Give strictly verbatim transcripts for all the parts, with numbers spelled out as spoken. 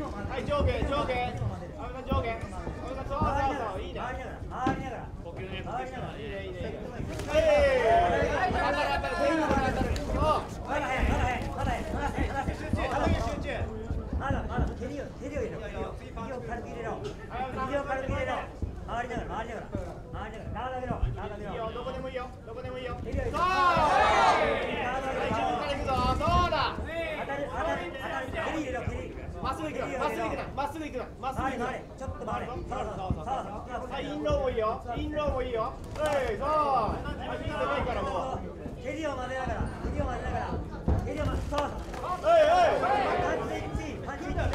はい、上下、上下。上下。上下。そうそうそう、いいね。 回りながら、回りながら。 呼吸ね、呼吸ね。いいね、いいね。 はい。 当たる当たる、全部当たる。そう。 まだ早い、まだ早い、まだ早い、まだ早い、まだ早い。 集中、集中。 まだまだ蹴りを蹴りを入れろ。蹴りを軽く入れろ。蹴りを軽く入れろ。回りながら、回りながら。回りながら、体上げろ。体上げろ。 いいよ、どこでもいいよ。どこでもいいよ。 蹴りを入れろ。 そう。自分から行くぞ。そうだ。 当たる、当たる、当たる。蹴り入れろ、蹴り。 まっすぐ行くな、まっすぐ行くな、まっすぐ行くな、まっすぐ行くな。 回れ、ちょっと回れ。そうそうそうそう。 はい、インローもいいよ。インローもいいよ。はい、そう。はい、いいないからもう。 蹴りを混ぜながら、蹴りを混ぜながら。蹴りを混ぜ、そう。 はいはい。 パンチでいち、パンチでいち。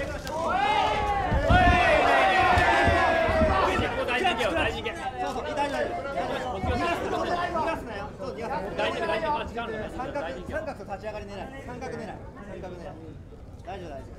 大事件よ、大事件。そうそう、大事件。逃がすなよ。そう、逃がすなよ。大事件、大事件、間違うの。三角、三角と立ち上がり狙い。三角狙い。三角狙い。大丈夫、大丈夫。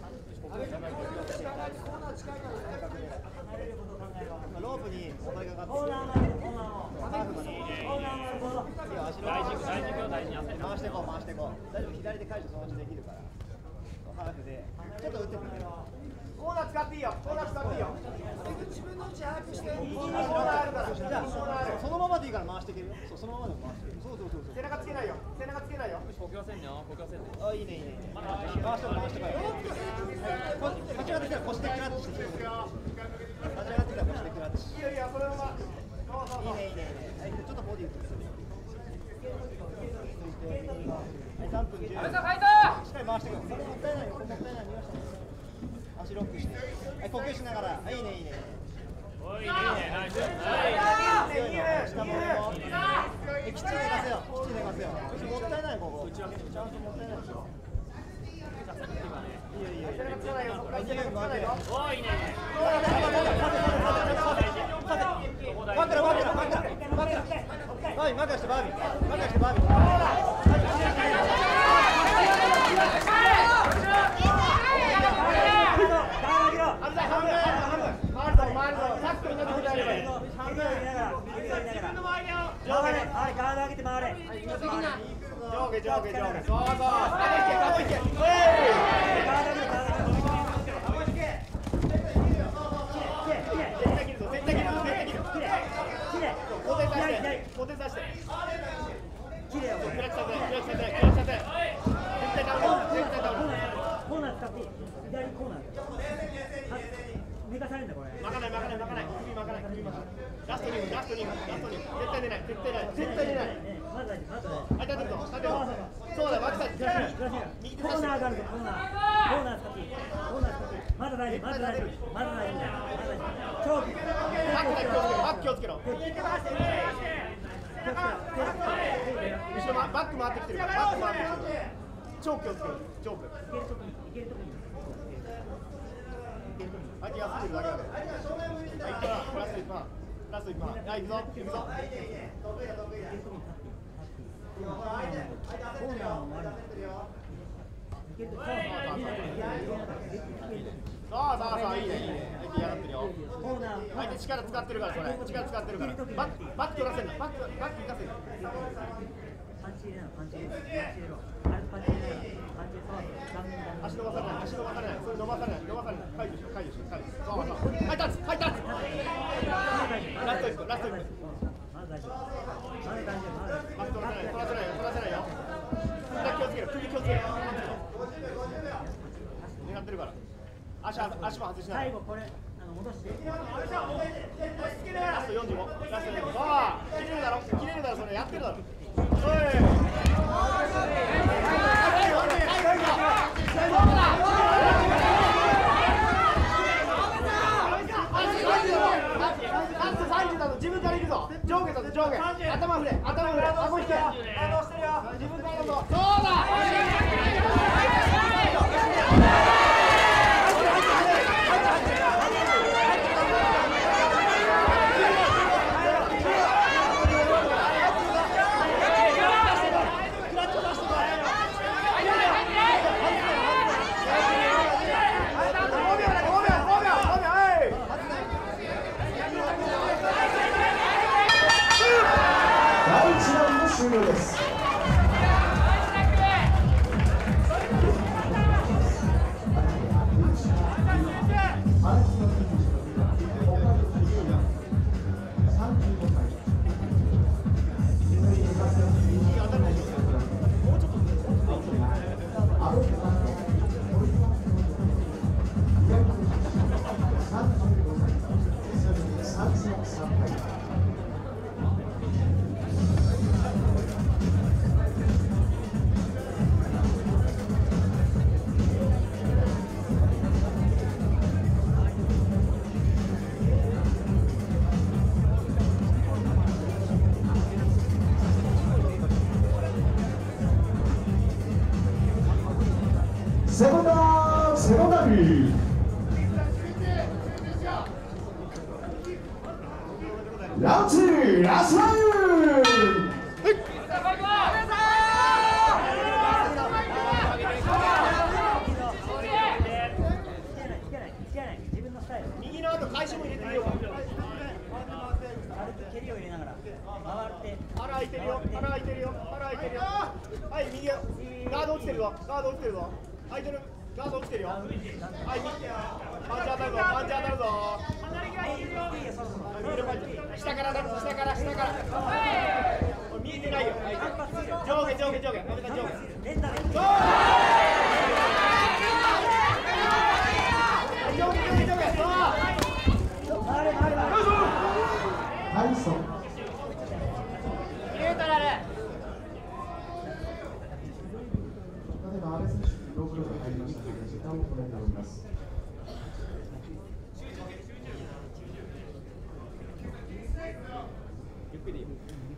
ロープにお前がかかって。コーナー回る、コーナーを。コーナー回る。大事、大事件、大事件。回していこう、回していこう。大丈夫、左で解除そのうちできるから。ハーフで、ちょっと打ってくれ。コーナー使っていいよ。コーナー使っていいよ。自分の位置把握して。コーナーあるから。じゃあ、そのままでいいから回していけるよ。そう、そのままでも回していける。そうそうそうそう。背中つけないよ。背中つけないよ。 呼吸せんよ、呼吸せんね。 あ、いいね、いいね。回してこい、回してこい。立ち上がってきたら腰でクラッチしてくる。立ち上がってきたら腰でクラッチ。いいよ、いいよ、それまま。いいね、いいね、いいね。ちょっとボディ打ってくる。はい、さんぷんじゅう。しっかり回してくる。これもったいないよ、これもったいない。足ロックして。はい、呼吸しながら。はい、いいね、いいね。 おい、いいね、ナイス。 強いの。下も上も。きっちり寝かせよ。きっちり寝かせよ。もったいない、ここ。ちゃんともったいないでしょ。いいよ、いいよ。 おい、いいね。 バクラ、バクラ、バクラ。バクラ。バービー、バクラしてバービー。バクラしてバービー。上下上下上下。そうそう。あ、いけ、いけ。ラストに分、ラストに分、ラストに分。絶対出ない、絶対出ない、絶対出ない。 まず大丈夫、まず大丈あ、立てるぞ、立てるぞ。そうだ、バックサイド。右手コーナーがあるぞ、コーナー。コーナー使っていい。コーナー使っていい。まだ大丈夫、まだ大丈夫。まだ大丈夫。長期。 バック気をつけろ。バック気をつけろ。後ろバック回ってきてるから、バック回ってきてる。超気をつけろ。超気。いけるときに、いけるときに。はい、気がつけるだけだから。はい、プラスいちパー。ラストいちパー。はい、行くぞ、行くぞ。そうそうそう、いいね、いいね。相手嫌がってるよ。相手力使ってるから、それ。力使ってるから。バック、バック取らせるの。バック、バック行かせる。 パンチ入れな、パンチ入れろ。パンチ入れろ。あれパンチ入れな。パンチ入れろ。 足伸ばされない、足伸ばされない。それ伸ばされない、伸ばされない。解除しよう、解除しよう、解除しよう。そうそう。はい、立つ、はい、立つ。ラストいく、ラストいく。 まだ大丈夫。まだ大丈夫。 バック取らせない、取らせないよ、取らせないよ。首だけ気をつける、首気をつける。狙ってるから。足、足も外しない。 最後これ、あの戻して。 ラストよんじゅうご。ラストよんじゅうご。ああ、切れるだろ、切れるだろ、それやってるだろ。おい。自分から行くぞ。上下だぞ、上下。頭振れ、頭振れ、顎引け。顎してるよ。自分から行くぞ。そうだ。 ラウンドツーラストラウンド。 右の後回収も入れてみようか。 軽く蹴りを入れながら回って腹開いてるよ、腹開いてるよ、腹開いてるよ。はい、右、ガード落ちてるぞ、ガード落ちてるぞ。開いてる、ガード落ちてるよ。はい、右、パンチ当たるぞ、パンチ当たるぞ。下からだ、下から、下から。見えてないよ。上下、上下、上下、上下、上下。 連打で上下、上下、上下。 回れ回れ回れはい、そう。 入れたらね。 例えば安倍選手、ローブロック入りましたので、時間を止めております。 ゆっくりでいい。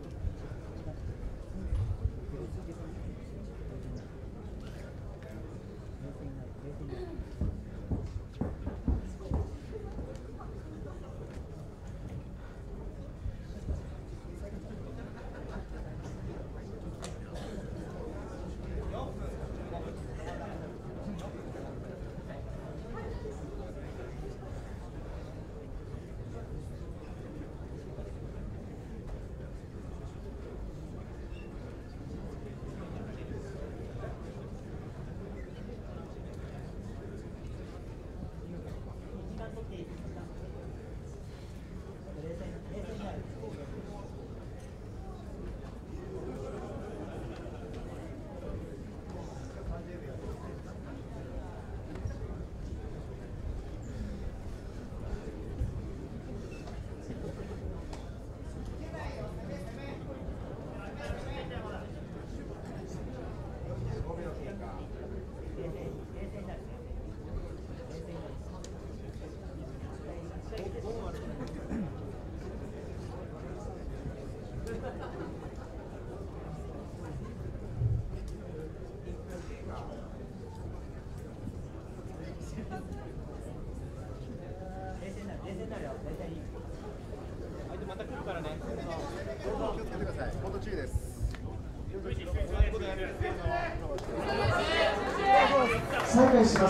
相手また来るからね。 気をつけてください。本当注意です。 再開します。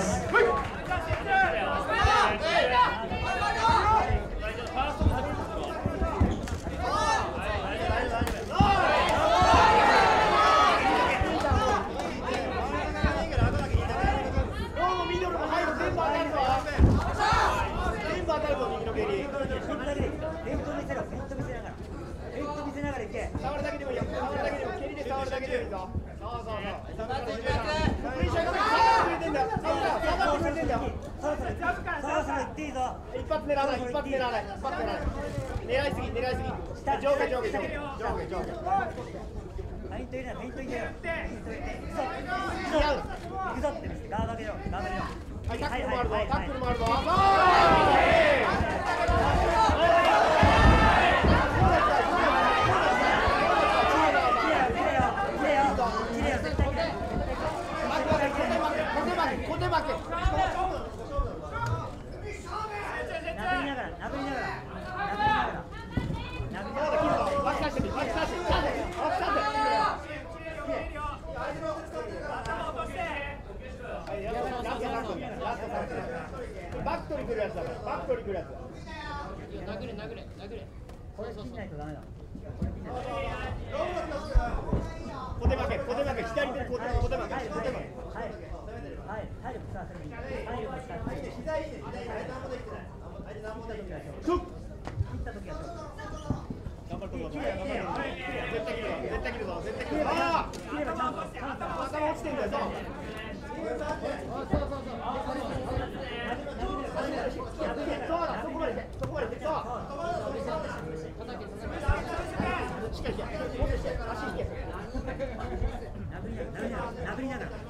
触るだけでもいいよ。触るだけでも、蹴りで触るだけでもいいぞ。そうそうそう。プレッシャーが触ってくれてんだよ。触ってくれてんだよ。 そろそろそろそろ行っていいぞ一発狙わない、一発狙わない、一発狙わない。狙いすぎ、狙いすぎ。上下、上下、上下、上下、上下。 フェイント入れない、フェイント入れよフェイント入れて行くぞ行くぞって見せてガード上げろガード上げろはい、タックルもあるぞ、タックルもあるぞ。バック取り来るやつだから、バック取り来るやつだ。 殴れ殴れ殴れ。 これ切んないとダメだ小手負け、小手負け、左手に小手小手負け、 はい小手負け。 はい、体力使わせるいい体力使わせるいい左手、左手、何もできてない。何もできてない。 切った時は頑張るところ。絶対切るぞ、絶対切るぞ、絶対切るぞ。ああ、 切ればチャンスチャンス頭落ちてんだよ。そう。そうだ、そこまで行け、そこまで行け。そう。しっかり引け、もっと引け、足引け。 殴りながら殴りながら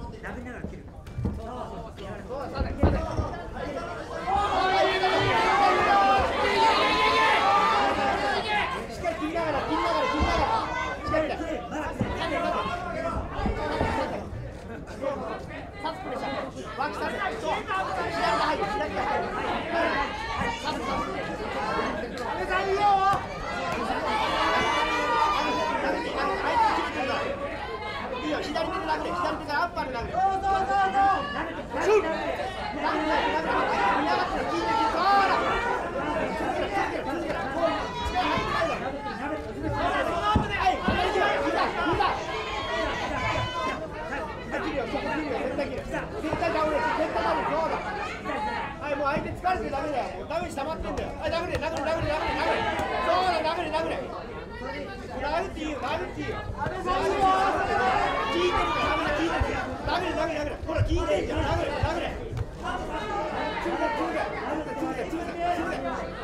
う相手疲れてるだけだよ。もうダメージ溜まってんだよ。あ、殴れ殴れ殴れ殴れ殴れ殴れ。そうだ、殴れ殴れ。殴っていいよ、殴っていいよ。聞いてるから、聞いてる。殴れ殴れ殴れ。ほら聞いてんじゃん。殴れ殴れ。つぶてつぶてつぶてつぶてつぶて。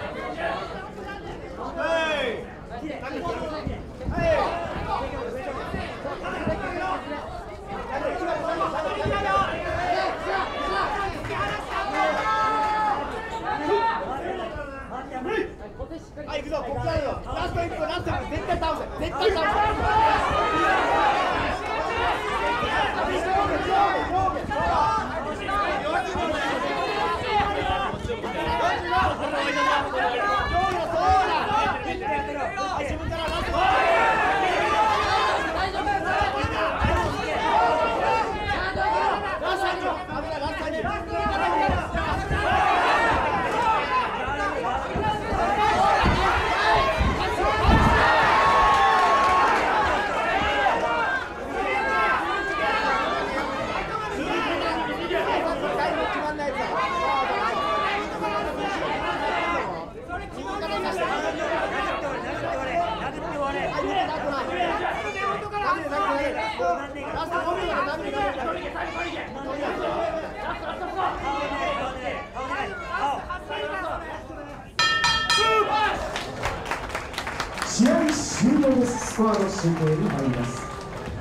はい。はい。はい、行くぞ、ここからよ。ラストいっぽん、ラストいっぽん、絶対倒せ、絶対倒せ。 試合終了です。スコアの集計に入ります。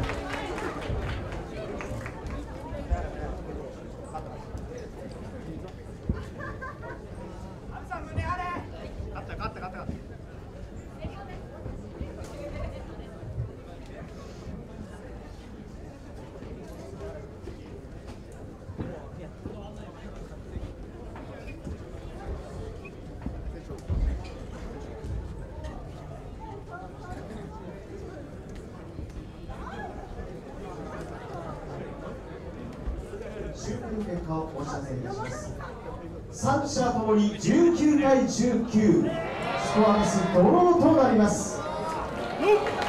集計結果をお知らせいたします。三者ともにじゅうきゅうたいじゅうきゅう、スコアレスドローとなります。